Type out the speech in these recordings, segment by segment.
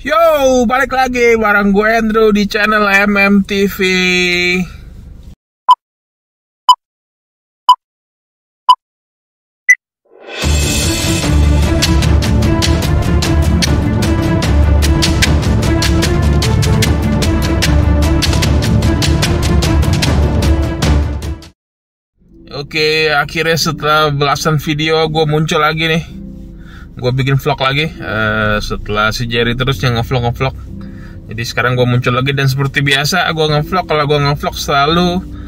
Yo, balik lagi bareng gue Andrew di channel MMTV. Oke, akhirnya setelah belasan video gue muncul lagi nih. Gue bikin vlog lagi setelah si Jerry terus yang ngevlog. Jadi sekarang gue muncul lagi dan seperti biasa gue ngevlog. Kalau gue ngevlog selalu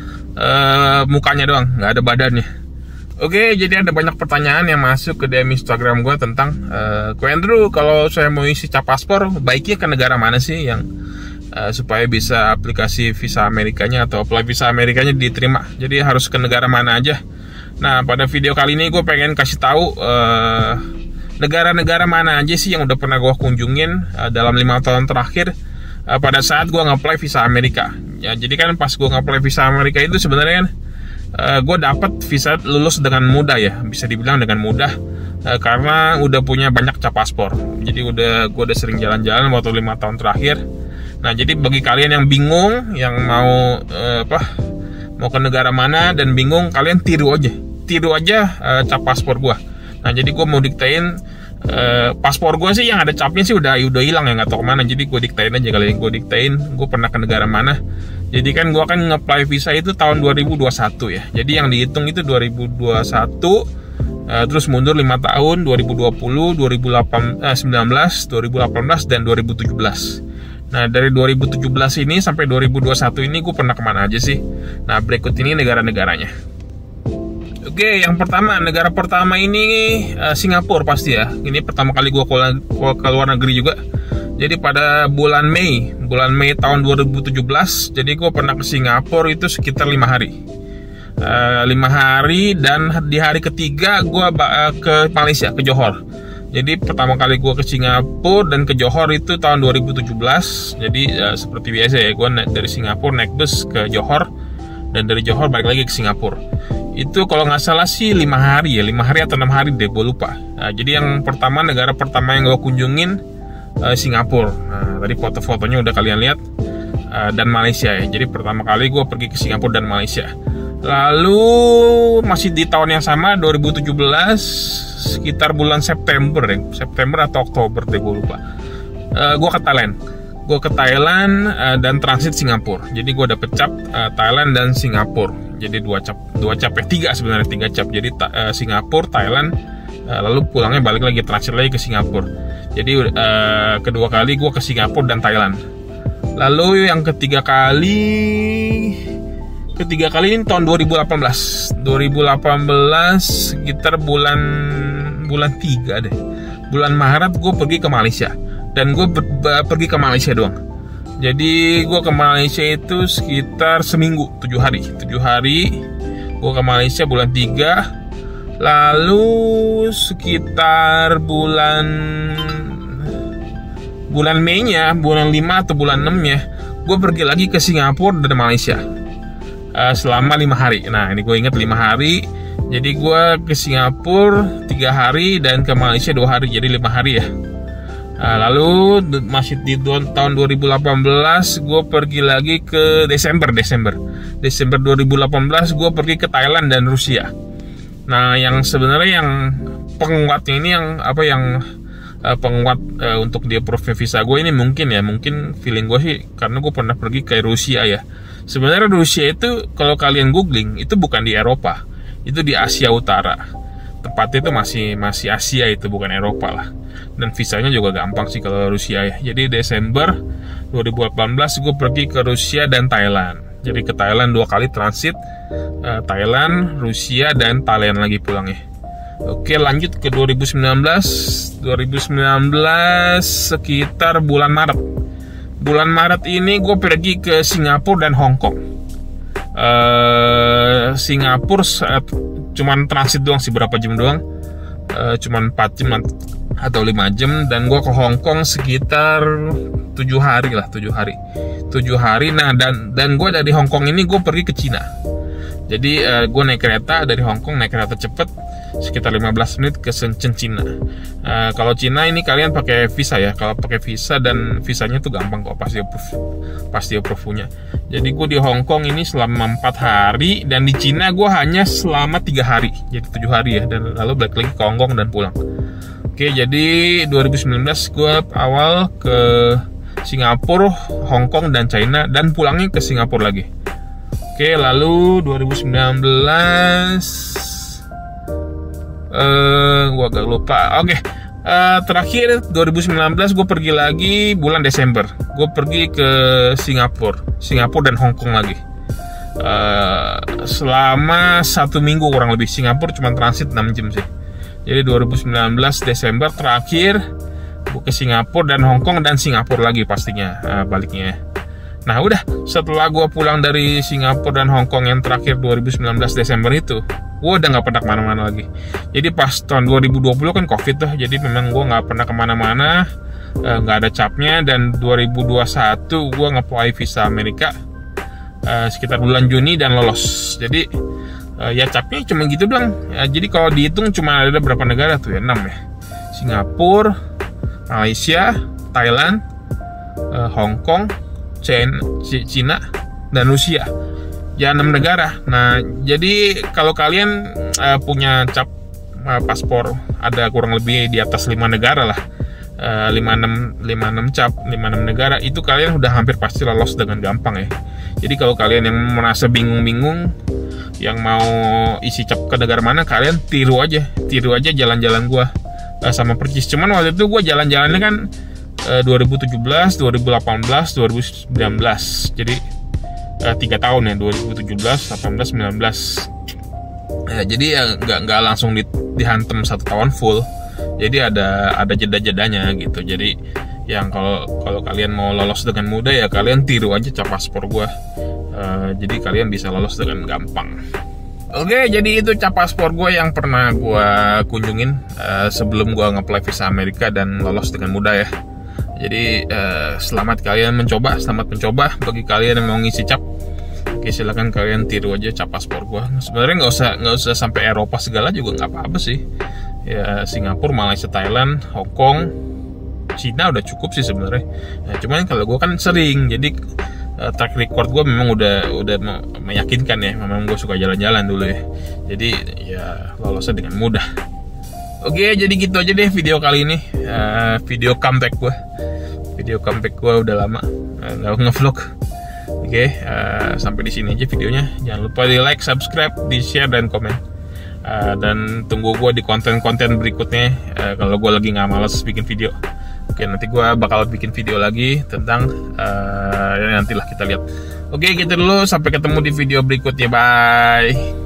mukanya doang, nggak ada badannya. Oke, jadi ada banyak pertanyaan yang masuk ke DM Instagram gue tentang Ko Andrew, kalau saya mau isi cap paspor baiknya ke negara mana sih yang supaya bisa aplikasi visa Amerikanya atau apply visa Amerikanya diterima. Jadi harus ke negara mana aja. Nah, pada video kali ini gue pengen kasih tahu negara-negara mana aja sih yang udah pernah gue kunjungin dalam 5 tahun terakhir pada saat gue nge-apply visa Amerika. Ya, jadi kan pas gue nge-apply visa Amerika itu sebenarnya kan gue dapat visa lulus dengan mudah ya, bisa dibilang dengan mudah karena udah punya banyak cap paspor. Jadi gue udah sering jalan-jalan waktu 5 tahun terakhir. Nah, jadi bagi kalian yang bingung, yang mau mau ke negara mana dan bingung, kalian tiru aja cap paspor gue. Nah, jadi gue mau diktain paspor gue sih yang ada capnya sih udah hilang ya, nggak tahu kemana. Jadi gue diktain aja, kali gue diktain gue pernah ke negara mana. Jadi kan gue nge-apply visa itu tahun 2021 ya. Jadi yang dihitung itu 2021, terus mundur 5 tahun, 2020, 2019, 2018 dan 2017. Nah, dari 2017 ini sampai 2021 ini gue pernah kemana aja sih? Nah, berikut ini negara-negaranya. Oke, yang pertama, negara pertama ini Singapura pasti ya. Ini pertama kali gue ke luar negeri juga. Jadi pada bulan Mei tahun 2017, jadi gue pernah ke Singapura itu sekitar 5 hari. 5 hari, dan di hari ketiga gue ke Malaysia, ke Johor. Jadi pertama kali gue ke Singapura dan ke Johor itu tahun 2017. Jadi seperti biasa ya, gue dari Singapura naik bus ke Johor, dan dari Johor balik lagi ke Singapura. Itu kalau nggak salah sih 5 hari ya, 5 hari atau 6 hari deh, gue lupa. Nah, jadi yang pertama, negara pertama yang gue kunjungin Singapura. Nah, tadi foto-fotonya udah kalian lihat. Dan Malaysia ya. Jadi pertama kali gue pergi ke Singapura dan Malaysia. Lalu masih di tahun yang sama 2017, sekitar bulan September atau Oktober deh, gue lupa. Gue ke Thailand dan transit Singapura. Jadi gue dapet cap Thailand dan Singapura. Jadi 3 cap. Jadi Singapura, Thailand, lalu pulangnya balik lagi, transit lagi ke Singapura. Jadi kedua kali gue ke Singapura dan Thailand. Lalu yang ketiga kali ini tahun 2018 sekitar bulan 3 deh, bulan Maret gue pergi ke Malaysia. Dan gue pergi ke Malaysia doang. Jadi gue ke Malaysia itu sekitar seminggu, 7 hari gue ke Malaysia bulan 3. Lalu sekitar bulan Mei-nya, bulan 5 atau bulan 6-nya, gue pergi lagi ke Singapura dan Malaysia selama 5 hari. Nah, ini gue ingat 5 hari. Jadi gue ke Singapura 3 hari dan ke Malaysia 2 hari, jadi 5 hari ya. Lalu masih di tahun 2018 gue pergi lagi ke Desember 2018 gue pergi ke Thailand dan Rusia. Nah, yang sebenarnya yang penguatnya ini penguat untuk dia approve visa gue ini mungkin feeling gue sih karena gue pernah pergi ke Rusia ya. Sebenarnya Rusia itu kalau kalian googling itu bukan di Eropa, itu di Asia Utara. Tepatnya itu masih Asia, itu bukan Eropa lah. Dan visanya juga gampang sih kalau Rusia ya. Jadi Desember 2018 gue pergi ke Rusia dan Thailand. Jadi ke Thailand 2 kali transit, Thailand, Rusia, dan Thailand lagi pulangnya. Oke, lanjut ke 2019 sekitar bulan Maret. Bulan Maret ini gue pergi ke Singapura dan Hong Kong. Singapura cuman transit doang sih, berapa jam doang, cuman 4 jam atau 5 jam. Dan gue ke Hong Kong sekitar 7 hari. Nah, dan gue dari Hong Kong ini gue pergi ke Cina. Jadi gue naik kereta dari Hong Kong, naik kereta cepet sekitar 15 menit ke Shenzhen, Cina. Kalau Cina ini kalian pakai visa ya. Kalau pakai visa, dan visanya tuh gampang kok, pasti approve-nya. Jadi gue di Hong Kong ini selama 4 hari, dan di Cina gue hanya selama 3 hari, jadi 7 hari ya, dan lalu balik lagi ke Hong Kong dan pulang. Oke, jadi 2019 gue awal ke Singapura, Hong Kong, dan China, dan pulangnya ke Singapura lagi. Oke, lalu 2019 gua agak lupa. Oke, terakhir 2019 gue pergi lagi bulan Desember. Gue pergi ke Singapura dan Hong Kong lagi. Selama 1 minggu kurang lebih. Singapura cuma transit 6 jam sih. Jadi 2019 Desember terakhir gue ke Singapura dan Hong Kong, dan Singapura lagi pastinya baliknya. Nah udah, setelah gue pulang dari Singapura dan Hong Kong yang terakhir 2019 Desember itu, gue udah gak pernah kemana-mana lagi. Jadi pas tahun 2020 kan Covid tuh, jadi memang gue gak pernah kemana-mana, gak ada capnya. Dan 2021 gue nge-apply visa Amerika sekitar bulan Juni dan lolos. Jadi ya capnya cuma gitu doang. Jadi kalau dihitung cuma ada berapa negara tuh ya, 6 ya. Singapura, Malaysia, Thailand, Hong Kong, Cina, dan Rusia. Ya 6 negara. Nah, jadi kalau kalian punya cap paspor ada kurang lebih di atas 5 negara lah, 56 cap, 56 negara, itu kalian udah hampir pasti lolos dengan gampang ya. Jadi kalau kalian yang merasa bingung-bingung, yang mau isi cap ke negara mana, kalian tiru aja jalan-jalan gua sama percis. Cuman waktu itu gua jalan-jalannya kan 2017, 2018, 2019. Jadi 3 tahun ya, 2017, 18, 19. Jadi ya nggak langsung dihantam 1 tahun full. Jadi ada jeda-jedanya gitu. Jadi yang kalau kalian mau lolos dengan mudah ya kalian tiru aja cap paspor gua. Jadi kalian bisa lolos dengan gampang. Oke, jadi itu cap paspor gue yang pernah gue kunjungin sebelum gue nge-apply visa Amerika dan lolos dengan mudah ya. Jadi selamat mencoba bagi kalian yang mau ngisi cap. Oke, silakan kalian tiru aja cap paspor gue. Sebenarnya nggak usah sampai Eropa segala juga nggak apa-apa sih. Ya Singapura, Malaysia, Thailand, Hong Kong, Cina udah cukup sih sebenarnya. Nah, cuman kalau gue kan sering, jadi track record gue memang udah meyakinkan ya. Memang gue suka jalan-jalan dulu ya. Jadi ya lolosnya dengan mudah. Oke, jadi gitu aja deh video kali ini. Video comeback gue udah lama nggak nge-vlog. Oke, sampai di sini aja videonya. Jangan lupa di like, subscribe, di share, dan komen. Dan tunggu gue di konten-konten berikutnya. Kalau gue lagi nggak malas bikin video. Oke, nanti gue bakal bikin video lagi tentang nantilah kita lihat. Oke, gitu dulu. Sampai ketemu di video berikutnya. Bye.